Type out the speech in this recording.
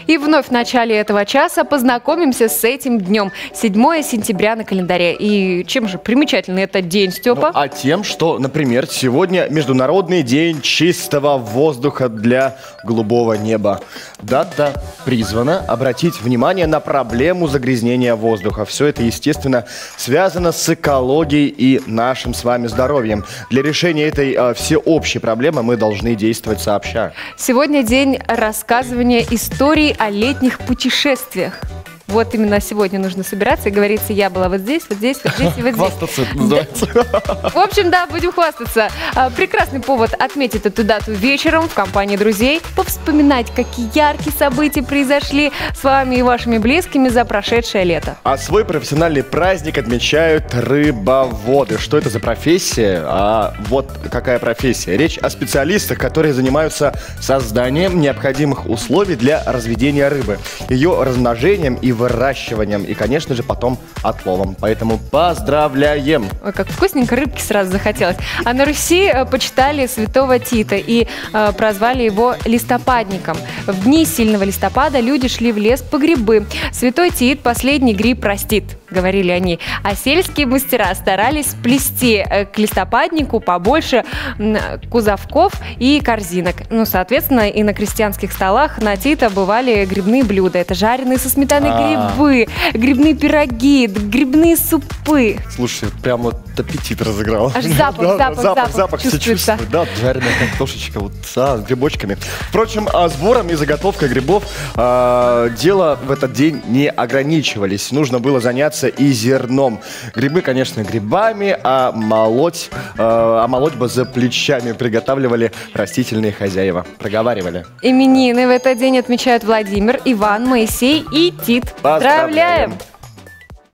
И вновь в начале этого часа познакомимся с этим днем. 7 сентября на календаре. И чем же примечательный этот день, Степа? А тем, что, например, сегодня Международный день чистого воздуха для голубого неба. Дата призвана обратить внимание на проблему загрязнения воздуха. Все это, естественно, связано с экологией и нашим с вами здоровьем. Для решения этой всеобщей проблемы мы должны действовать сообща. Сегодня день рассказывания историй о летних путешествиях. Вот именно сегодня нужно собираться и говорится: я была вот здесь, вот здесь, вот здесь и вот здесь. Хвастаться это называется. В общем, да, будем хвастаться. Прекрасный повод отметить эту дату вечером в компании друзей, повспоминать, какие яркие события произошли с вами и вашими близкими за прошедшее лето. А свой профессиональный праздник отмечают рыбоводы. Что это за профессия? Вот какая профессия. Речь о специалистах, которые занимаются созданием необходимых условий для разведения рыбы, ее размножением и выращиванием, и, конечно же, потом отловом. Поэтому поздравляем! Ой, как вкусненько, рыбки сразу захотелось. А на Руси почитали святого Тита и прозвали его листопадником. В дни сильного листопада люди шли в лес по грибы. Святой Тит последний гриб простит, говорили они. А сельские мастера старались сплести к листопаднику побольше кузовков и корзинок. Ну, соответственно, и на крестьянских столах на Тита бывали грибные блюда. Это жареные со сметаной грибы, грибные пироги, грибные супы. Слушай, прям вот аппетит разыграл. Аж запах все чувствуется. Да, жареная картошечка вот с грибочками. Впрочем, сбором и заготовкой грибов дело в этот день не ограничивались. Нужно было заняться и зерном. Грибы, конечно, грибами, а молоть бы за плечами приготавливали растительные хозяева. Проговаривали. Именины в этот день отмечают Владимир, Иван, Моисей и Тит. Поздравляем!